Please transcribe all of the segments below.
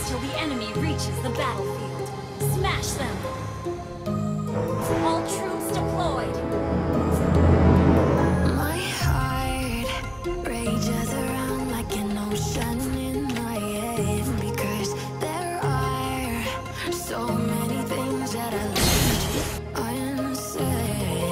until the enemy reaches the battlefield. Smash them! All troops deployed! My heart rages around like an ocean in my head, because there are so many things that I left unsaid.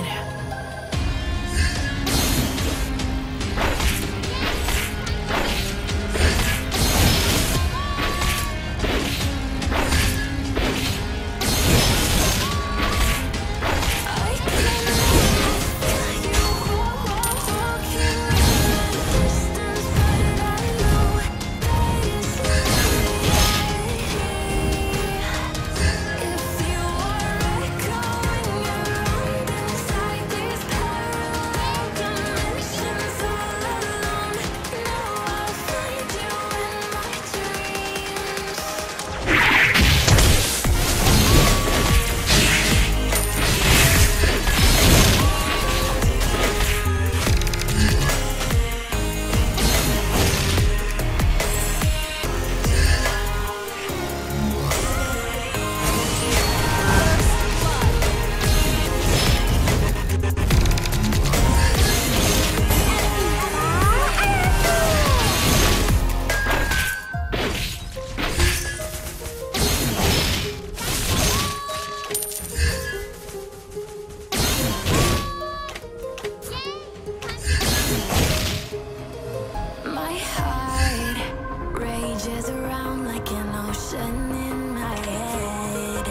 My heart rages around like an ocean in my head.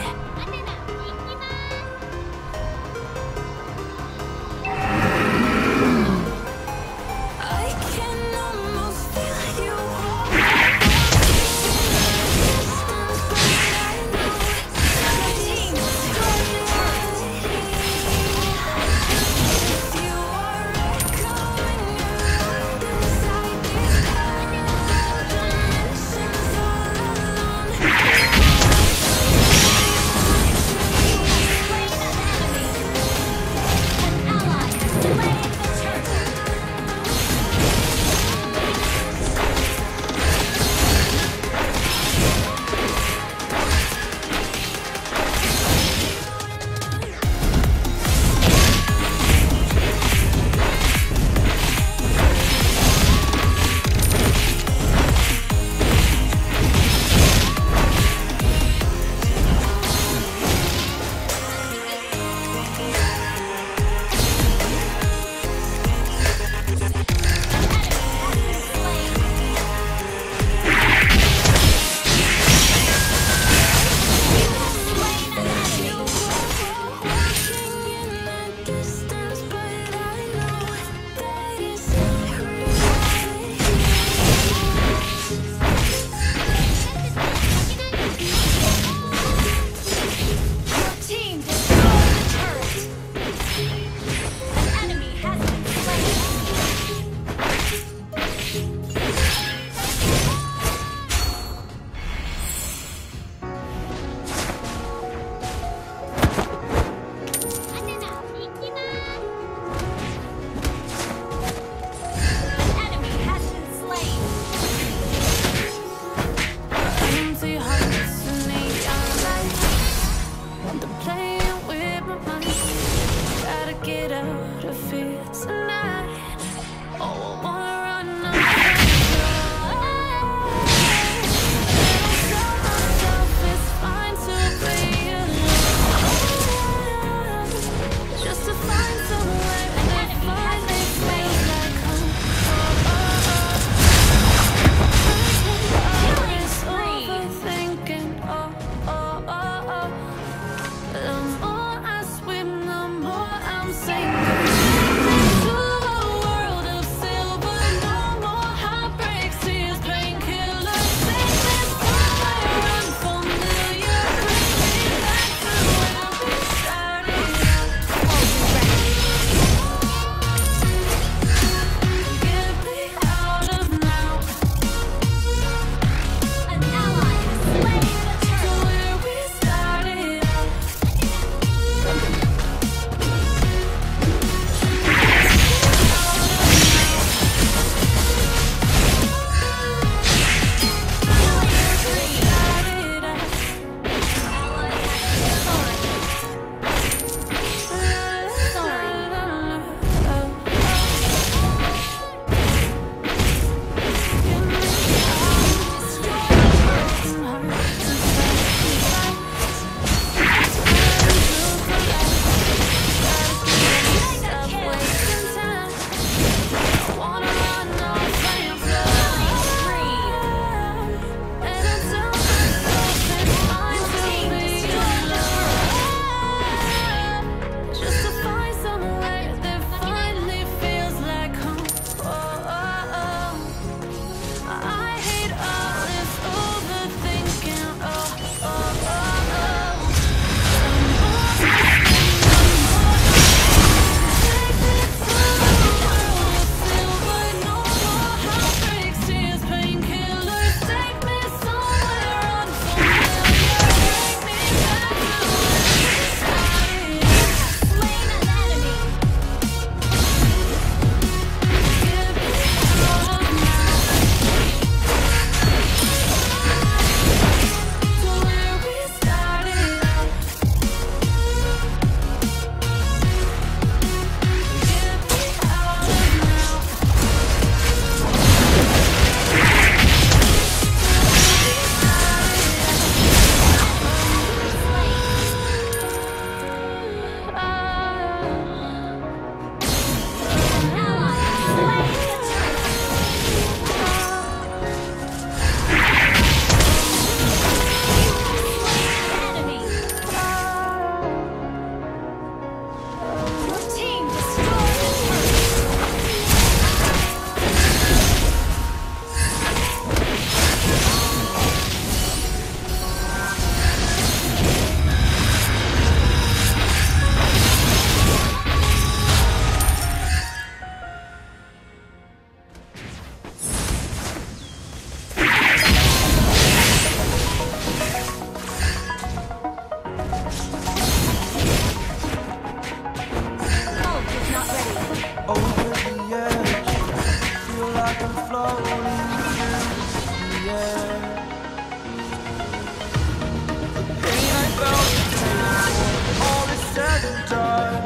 I can almost feel you inside these dimensions all alone. like I'm floating through the air. The pain I felt today, all is said and done.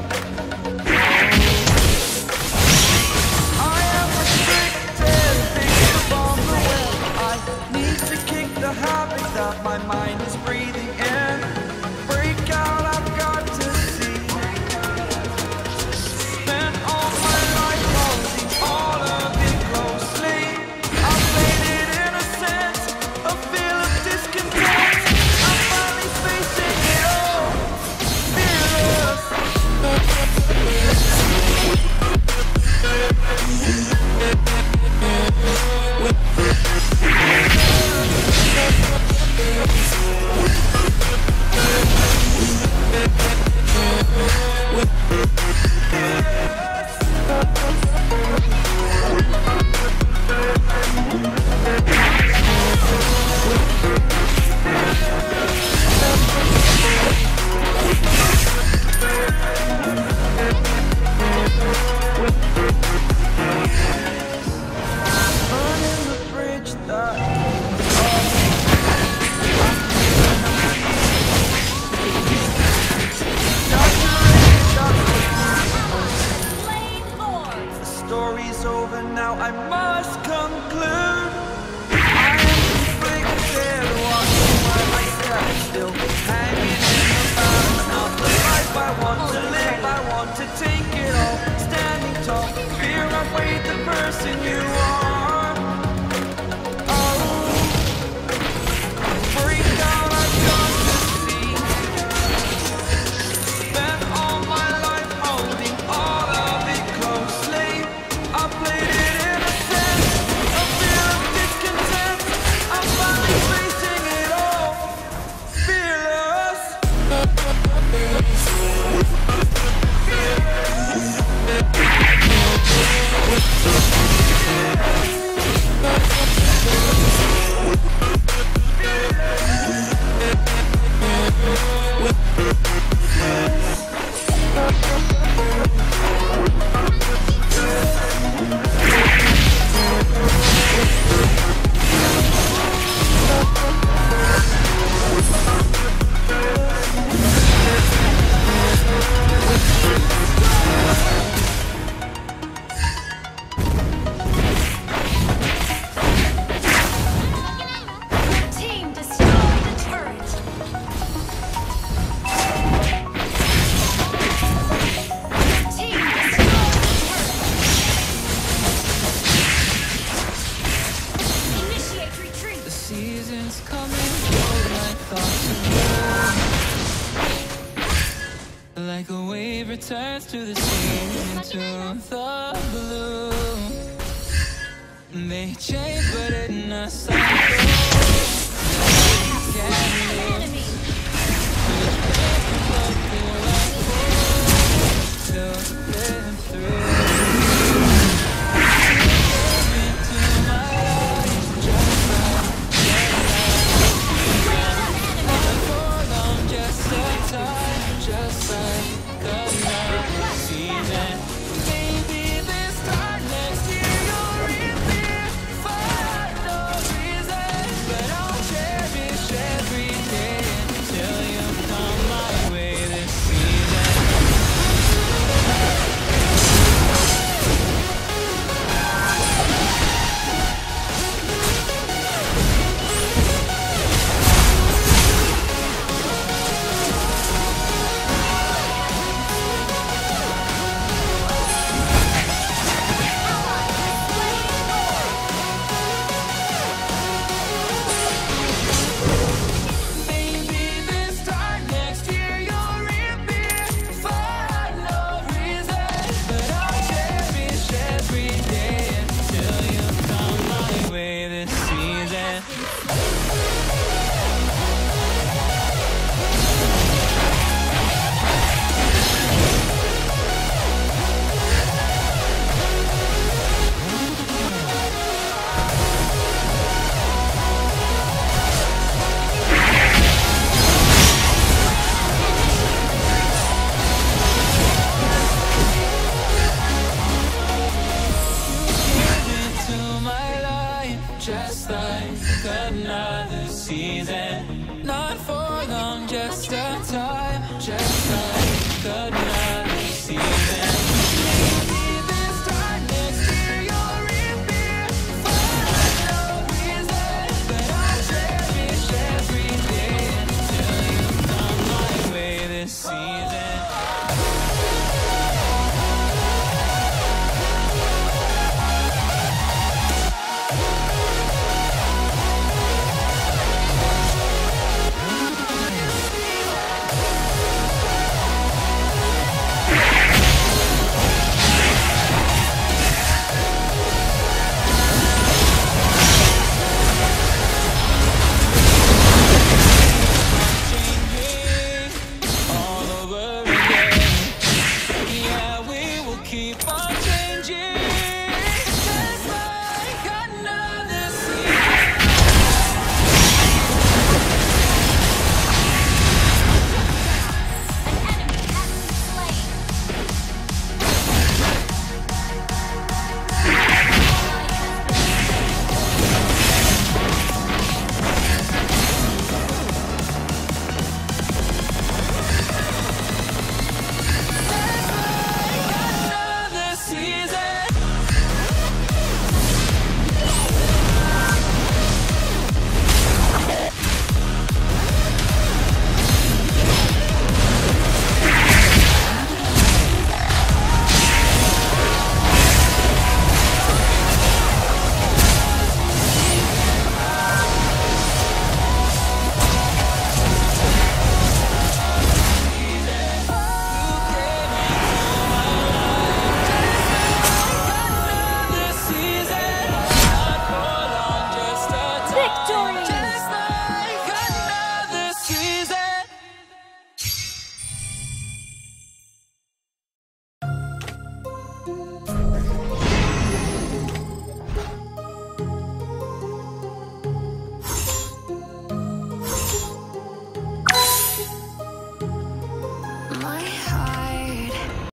I am restricted, fixed upon the web. I need to kick the habit that my mind is breathing in. Break out, I've got to see. Spent all my life holding all of it closely. I played it in a sense, a feel of discontent. I'm finally facing it all, fearless. Burning the bridge that Slain Lord. the story's over now, I must conclude. I am conflicted, watching while I step still, hanging in the balance of the life I want to live. I want to take it all, standing tall. Fear I've weighed the person you are. Oh, break down, I've got to see. Spent all my life holding all of it closely. I played it in a sense, a feel of discontent. I'm finally facing it all, fearless. Team destroy the turret. Team destroy the turret. Initiate retreat. The season's coming, my thoughts are like a wave returns to the sea, into the blue. They change, but in a cycle. Enemy. Still live through. Just like a season. Maybe this time next year you'll reappear for no reason, but I'll just like another season. Not for